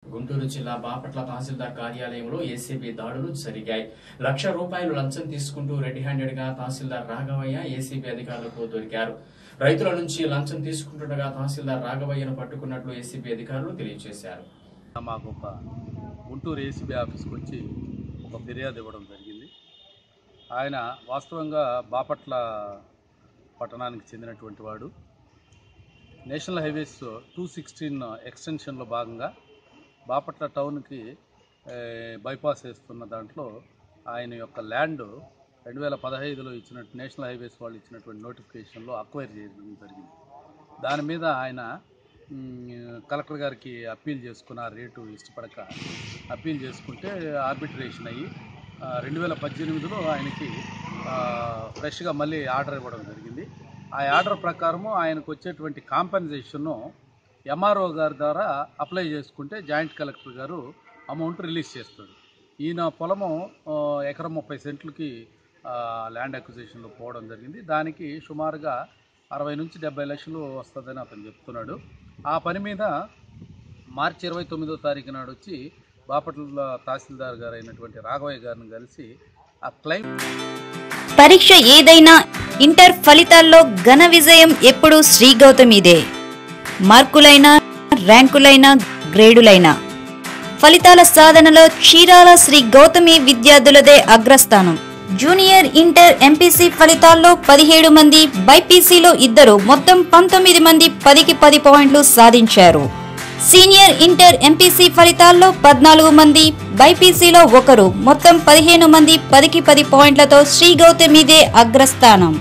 గుంటూరు జిల్లా బాపట్ల తహసీల్దార్ కార్యాలయంలో ఏసీబీ దాడులు జరిగాయి. ₹1,00,000 లంచం తీసుకుంటూ రెడ్ హ్యాండెడ్ గా తహసీల్దార్ రాఘవయ్య ఏసీబీ అధికారులకు దొరికారు. రైతుల నుంచి లంచం తీసుకుంటుండగా తహసీల్దార్ రాఘవయ్యను పట్టుకున్నట్లు ఏసీబీ అధికారులు తెలియజేశారు. మాకు ఒక గుంటూరు ఏసీబీ ఆఫీస్కి వచ్చి ఒక ఫిర్యాదు ఇవ్వడం జరిగింది. ఆయన వాస్తవంగా బాపట్ల పట్టణానికి చెందినటువంటి వాడు. నేషనల్ హైవేస్ 216 ఎక్స్టెన్షన్లో భాగంగా బాపట్ల టౌన్కి బైపాస్ వేస్తున్న దాంట్లో ఆయన యొక్క ల్యాండ్ 2015లో ఇచ్చినట్టు నేషనల్ హైవేస్ వాళ్ళు ఇచ్చినటువంటి నోటిఫికేషన్లో అక్వైర్ చేయడం జరిగింది. దాని మీద ఆయన కలెక్టర్ గారికి అప్పీల్ చేసుకున్న రేటు ఇష్టపడక అప్పీల్ చేసుకుంటే ఆర్బిట్రేషన్ అయ్యి 2018లో ఆయనకి ఫ్రెష్గా మళ్ళీ ఆర్డర్ ఇవ్వడం జరిగింది. ఆ ఆర్డర్ ప్రకారము ఆయనకు వచ్చేటువంటి కాంపెన్సేషన్ను ఎంఆర్ఓ గారి ద్వారా అప్లై చేసుకుంటే జాయింట్ కలెక్టర్ గారు అమౌంట్ రిలీజ్ చేస్తారు. ఈయన పొలము ఎకరం 30 సెంట్లకి ల్యాండ్ అక్విజిషన్లో పోవడం జరిగింది. దానికి సుమారుగా 60 నుంచి 70 లక్షలు వస్తుందని అతను చెప్తున్నాడు. ఆ పని మీద మార్చి 29వ తారీఖు నాడు వచ్చి బాపట్ల తహసీల్దార్ గారు అయినటువంటి రాఘవయ్య గారిని కలిసి ఆ క్లెయిమ్ పరీక్ష ఏదైనా ఇంటర్ ఫలితాల్లో ఘన విజయం ఎప్పుడూ శ్రీ గౌతమిదే. మార్కులైనా ర్యాంకులైనా గ్రేడులైనా ఫలితాల సాధనలో చీరాల శ్రీ గౌతమి విద్యార్థులదే అగ్రస్థానం. జూనియర్ ఇంటర్ ఎంపీసీ ఫలితాల్లో 17 మంది, బైపీసీలో 2, మొత్తం 19 మంది 10కి 10 పాయింట్లు సాధించారు. సీనియర్ ఇంటర్ ఎంపీసీ ఫలితాల్లో 14 మంది, బైపీసీలో 1, మొత్తం 15 మంది 10కి 10 పాయింట్లతో శ్రీ గౌతమిదే అగ్రస్థానం.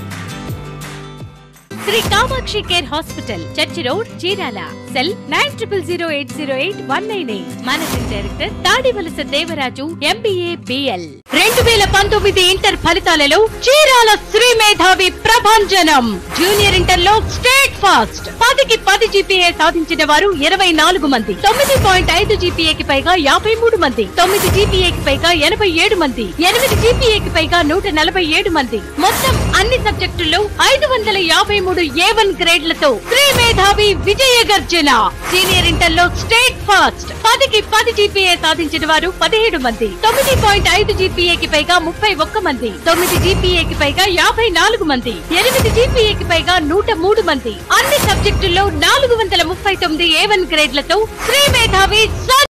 Sri Kamakshi care hospital, church road, Chirala. Cell 9008088198. Managing director Tadivalasa Devaraju, MBA, BL. 2019 inter ఫలితాలలో చీరాల శ్రీ మేధావి ప్రభంజనం. జూనియర్ ఇంటర్ లో స్టేట్ ఫాస్ట్ 10కి 10 జీపీఏ సాధించిన వారు 24 మంది, 9.5 జీపీఏకి పైగా 53 మంది, 9 జీపీఏకి పైగా 87 మంది, 8 జీపీఏకి పైగా 147 మంది. మొత్తం అన్ని సబ్జెక్టుల్లో 553 A1 గ్రేడ్లతో శ్రీ మేధావి విజయ గర్జన. సీనియర్ ఇంటర్ లో స్టేట్ ఫాస్ట్ 10కి 10 జీపీఏ సాధించిన వారు 17 మంది, 9.5 జీపీఏకి పైగా 31 మంది, 9 జీపీఏకి పైగా 54 మంది, 8 జీపీఏకి పైగా 103 మంది. అన్ని సబ్జెక్టుల్లో 439 A1 గ్రేడ్లతో శ్రీ మేధావి